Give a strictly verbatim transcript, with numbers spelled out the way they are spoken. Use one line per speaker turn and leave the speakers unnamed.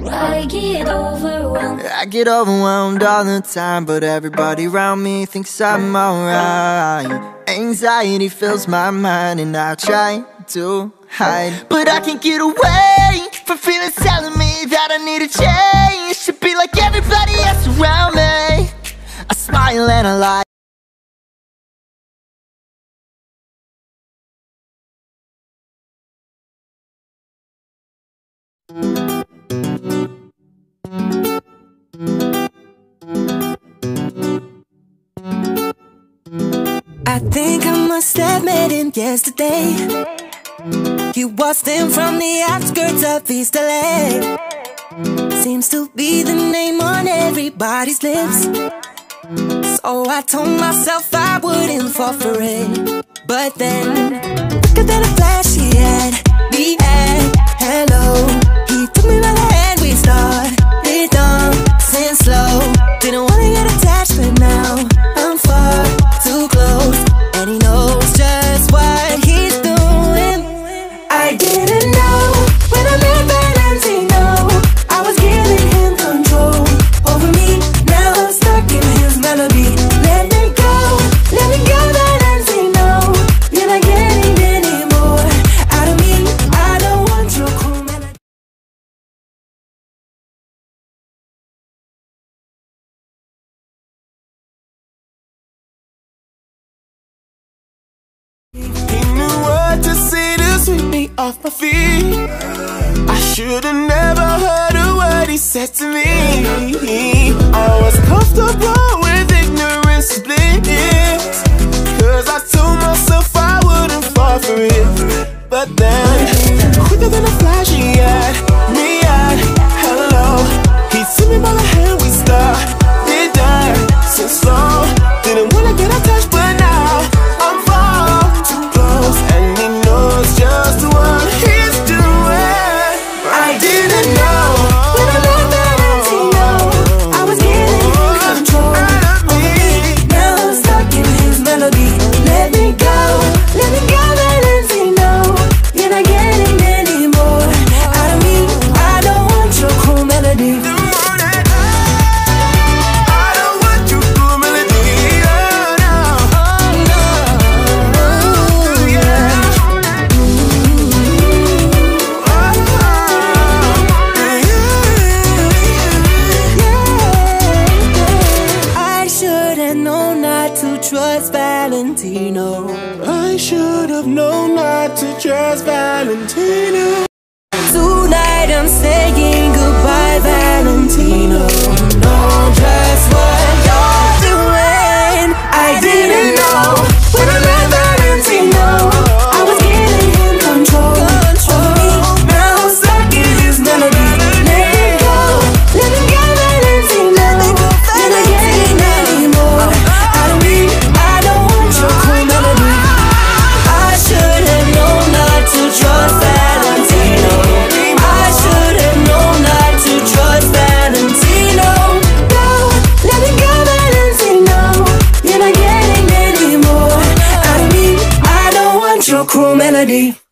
I get overwhelmed.
I get overwhelmed all the time, but everybody around me thinks I'm alright. Anxiety fills my mind and I try to hide, but I can't get away from feelings telling me that I need a change. To be like everybody else around me. I smile and I lie.
I think I must have met him yesterday. He waltzed in from the outskirts of East L A. Seems to be the name on everybody's lips. So I told myself I wouldn't fall for it. But then, quicker than a flash, he had me at hello. He took me by the hand, we started dancing slow. Didn't wanna get attached, but now I'm far too close, and he knows just what he's doing. I didn't know when I met Valentino, I was giving him control over me. Now I'm stuck in his melody. Let me go, let me go, Valentino. You're not getting any more out of me. I don't want your cool melody.
He knew what to say to sweep me off my feet. I should've never heard a word he said to me. I was comfortable with ignorance and bliss, cause I told myself I wouldn't fall for it. But then, quicker than a flash, he had me at hello. He took me by the hand, we started dancing slow. Didn't wanna get attached, but now I'm far too close, and he knows just what he's doing. I didn't know
When I met Valentino, I was getting in control over me. Now I'm stuck in his melody. Let me go, let me go, Valentino. You're not getting any more out of me. I don't want your cool melody.
I don't want your cool melody. Oh no,
Oh no, yeah. I should have known not to trust Valentino.
I should have known not to trust Valentino.
Tonight I'm saying goodbye, Valentino. Know just what you're doing. I didn't know when I met Valentino, I was giving him control over me. Now I'm stuck in his melody. Let me go, let me go, Valentino. You're not getting any more out of me. I don't want your cool melody. I should have known not to trust Valentino. I should have known not to trust Valentino. No, let me go, Valentino. You're not getting any more out of me. I don't want your cruel melody.